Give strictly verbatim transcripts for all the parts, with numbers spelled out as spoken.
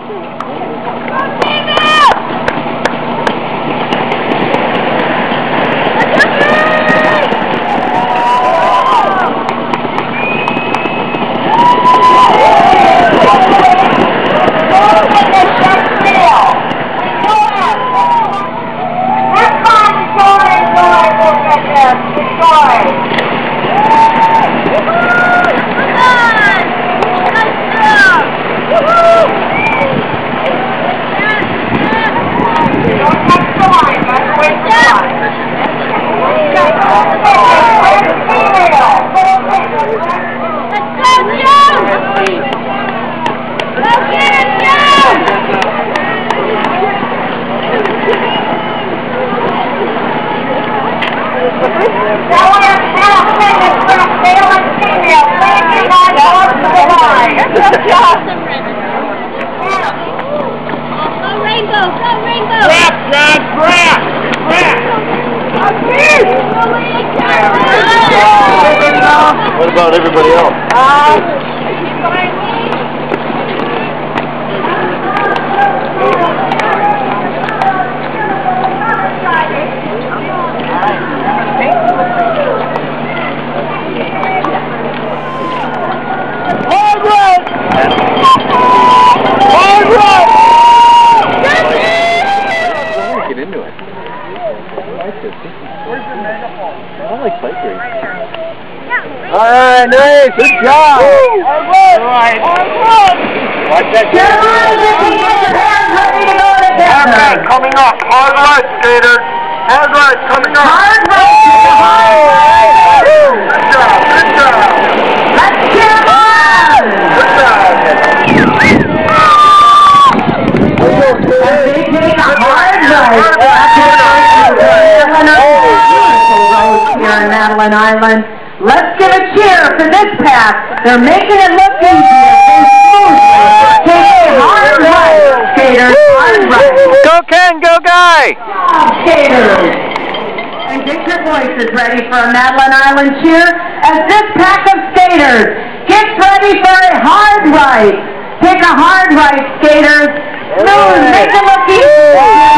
What about everybody else? Uh, Get into it. Where's your megaphone? I like bike racing. Alright, nice, good job! Alright, alright! Watch that hard right coming up, hard right, skater! Hard right coming up! Hard right! Good job, good job! Let's get on! Good job! As they take a hard right, here in Madeline Island. Let's give a cheer for this pass. They're making it look easier. They take a hard right, skaters. Hard right. Go Ken, go Guy. Skaters. And get your voices ready for a Madeline Island cheer as this pack of skaters gets ready for a hard right. Take a hard right, skaters. Smooth, make it look easy.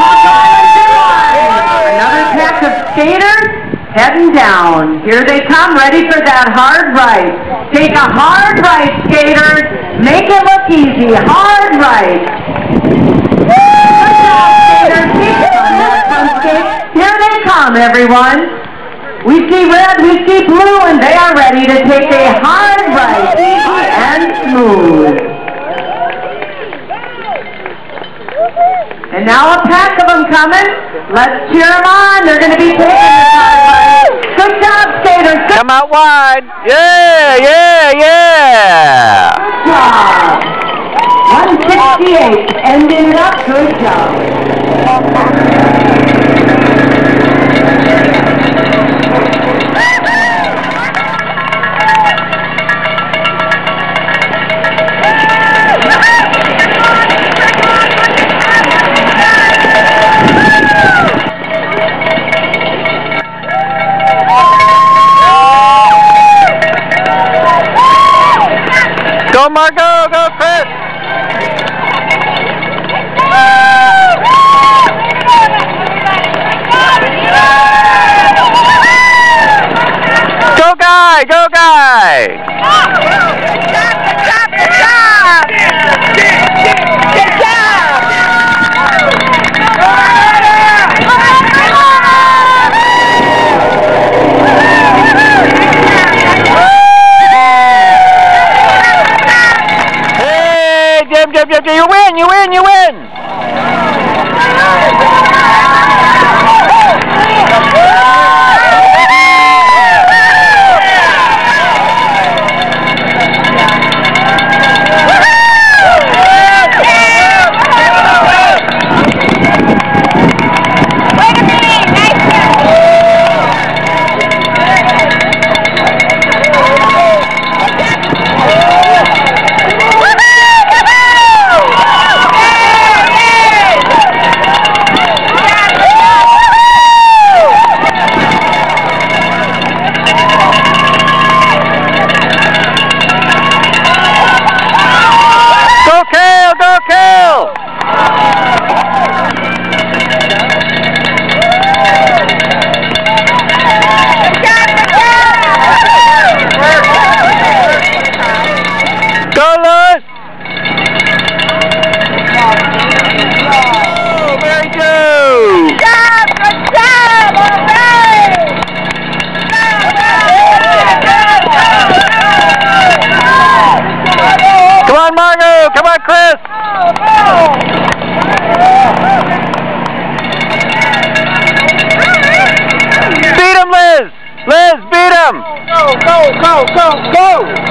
Another pack of skaters. Heading down. Here they come, ready for that hard right. Take a hard right, skaters. Make it look easy. Hard right. Good job, skaters. Keep on that front skate. Here they come, everyone. We see red, we see blue, and they are ready to take a hard right. Easy and smooth. And now a pack of them coming. Let's cheer them on. They're going to be taking this hard right. Good job, skaters. Good Come out wide. Yeah, yeah, yeah. Good job. one sixty-eight. Ending it up. Good job. Go Margot, go Chris! Go Guy, go Guy! Good job, good job, good job! Yep, yep, yep, you win, you win, you win! go, go!